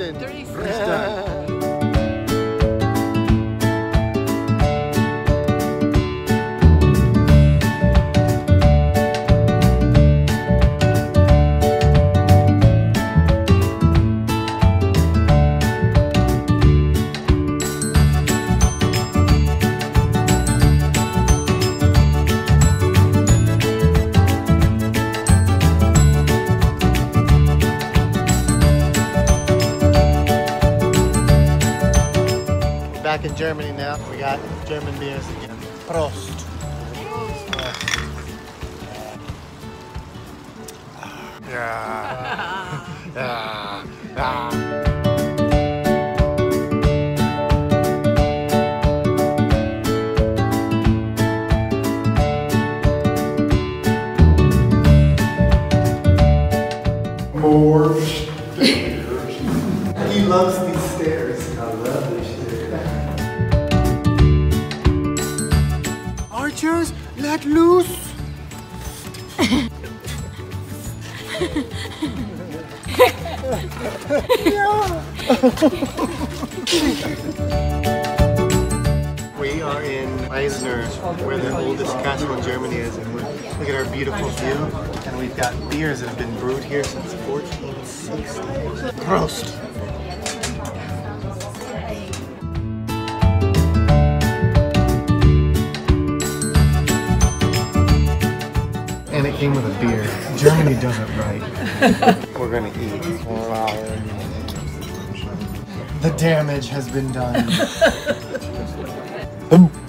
Dresden. Dresden. Back in Germany now. We got German beers again. Prost. More stairs. He loves these stairs. I love these stairs. Archers, let loose! We are in Meissen, where the oldest castle in Germany is, and look at our beautiful view. And we've got beers that have been brewed here since 1460. Prost! And it came with a beer. Germany does it right. We're gonna eat. The damage has been done.